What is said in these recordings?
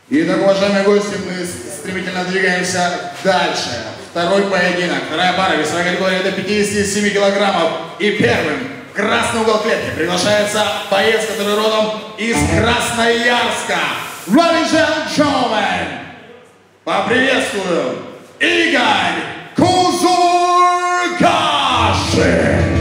Итак, уважаемые гости, мы стремительно двигаемся дальше. Второй поединок, вторая пара, весовая категория до 57 килограммов. И первым в красный угол клетки приглашается боец, который родом из Красноярска. Ladies and gentlemen, поприветствую Игорь Кузургашин.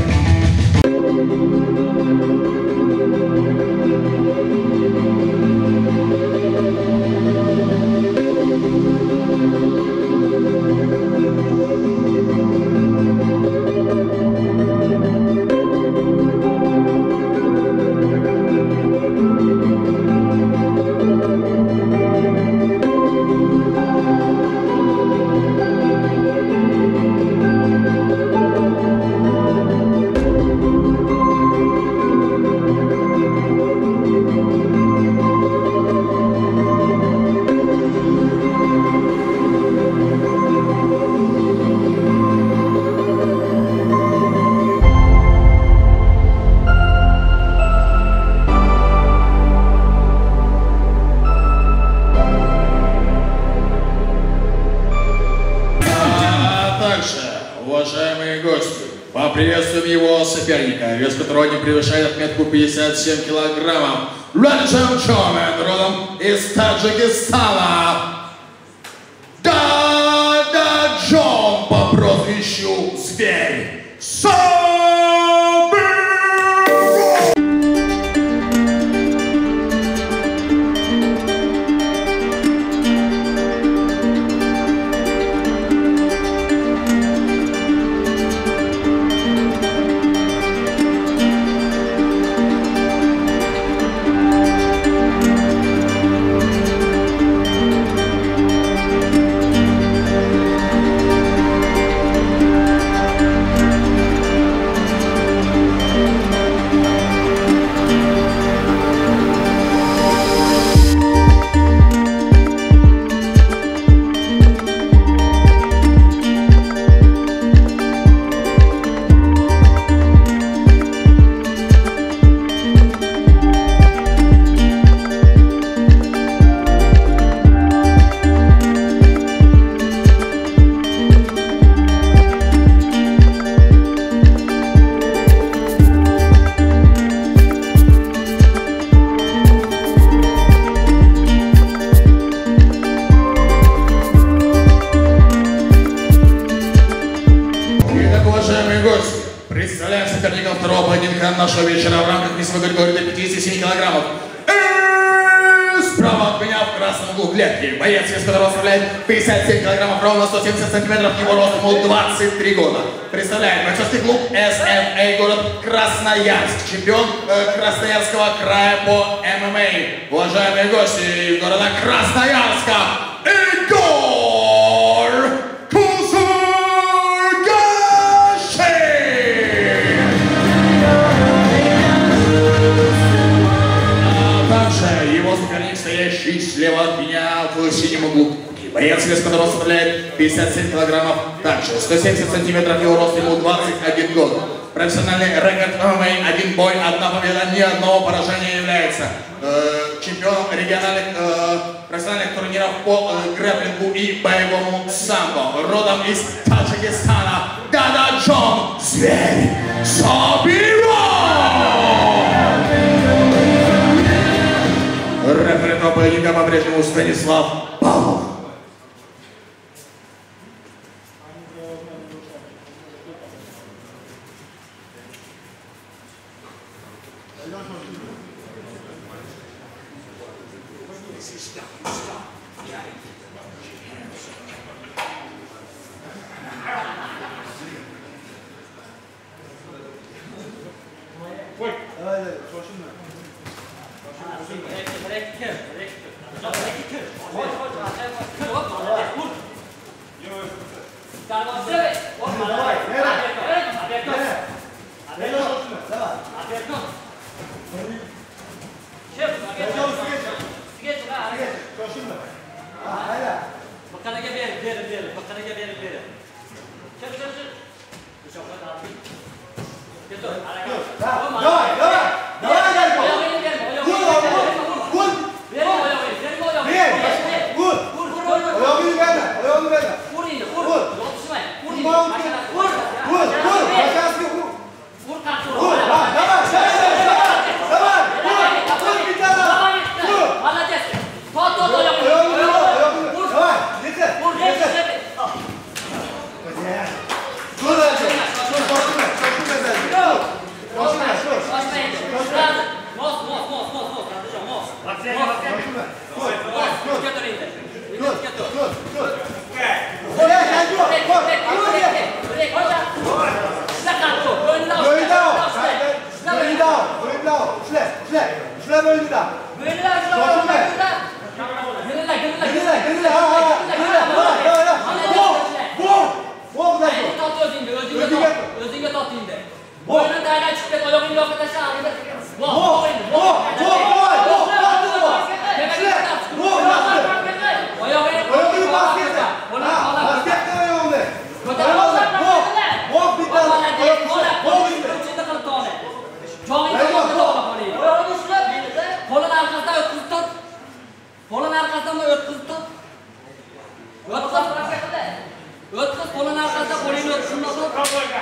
Уважаемые гости, поприветствуем его соперника, вес которого не превышает отметку 57 килограммов. Ladies and gentlemen, родом из Таджикистана, Дададжон по прозвищу Зверь. Представляем соперников второго поединка нашего вечера в рамках весовой категории до 57 килограммов. Справа от меня в красном углу клетки боец, вес которого составляет 57 килограммов, ровно 170 сантиметров, его рост, ему 23 года. Представляем бойцовский клуб СМА, город Красноярск, чемпион Красноярского края по ММА. Уважаемые гости города Красноярска, Игорь Кузургашин! Его соперник, стоящий слева от меня в синем углу. Боец, вес которого составляет 57 килограммов, также 170 сантиметров, его рост, ему 21 год. Профессиональный рекорд ММА, 1 бой, 1 победа, ни одного поражения является. Чемпион региональных профессиональных турниров по грэпплингу и боевому самбо. Родом из Таджикистана, Дададжон Зверь Сабиров! Рефери этого поединка по-прежнему Станислав Павлов. Давай, arkasından ötküz tut. Ötküz bırak yakada. Ötküz kolun arkasında kolunu ötküzünde tut.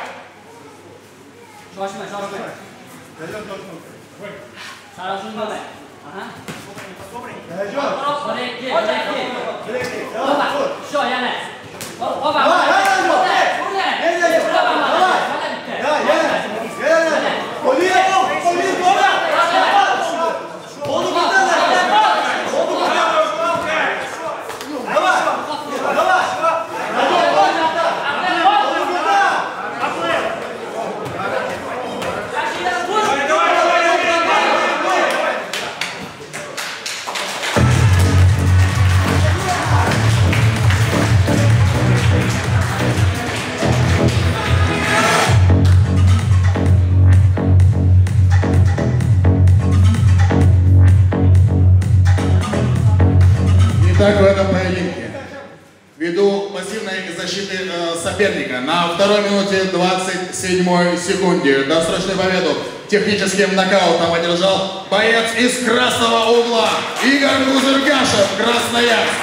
Şaşma, şaşma. Sarasın böyle. Aha. Sürekli. Baba, şu yana. Baba. Так в этом поединке. Ввиду массивной защиты соперника на 2 минуте 27 секунде досрочную победу техническим нокаутом одержал боец из красного угла Игорь Гузыргашев, Красноярск.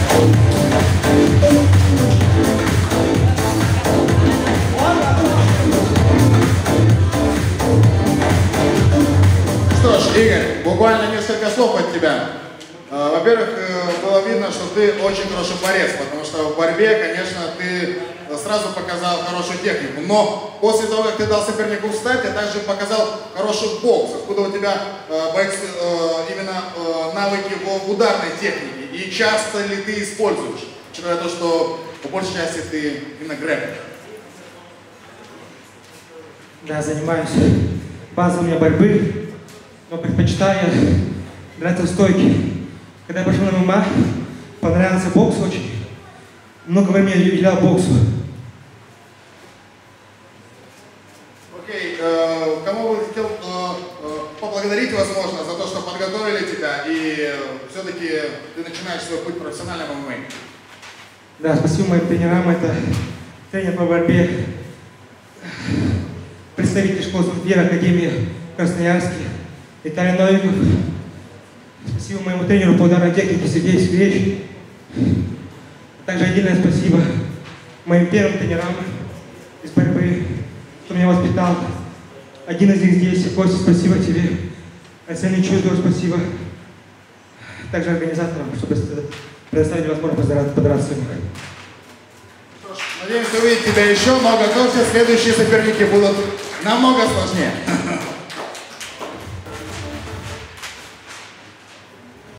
Что ж, Игорь, буквально несколько слов от тебя. Во-первых, было видно, что ты очень хороший борец, потому что в борьбе, конечно, ты сразу показал хорошую технику. Но после того, как ты дал сопернику встать, ты также показал хороший бокс. Откуда у тебя именно навыки в ударной технике? И часто ли ты используешь? Учитывая то, что по большей части ты именно грэпплер. Да, занимаюсь базовыми борьбы, но предпочитаю драться в стойке. Когда я пошел на ММА, понравился бокс очень. Много времени я уделял боксу. Окей, кому бы хотел поблагодарить, возможно, за то, что подготовили тебя, и все-таки ты начинаешь свой путь профессионального ММА. Да, спасибо моим тренерам. Это тренер по борьбе, представитель школы Спартьера Академии в Красноярске, Виталий Новиков. Спасибо моему тренеру по ударной технике Сергею Сергеевичу. Также отдельное спасибо моим первым тренерам из борьбы, кто меня воспитал. Один из них здесь. Костя, спасибо тебе. Арсений Чудов, спасибо. Также организаторам, что предоставили возможность подраться с ними. Надеемся увидеть тебя еще, но готовься, следующие соперники будут намного сложнее.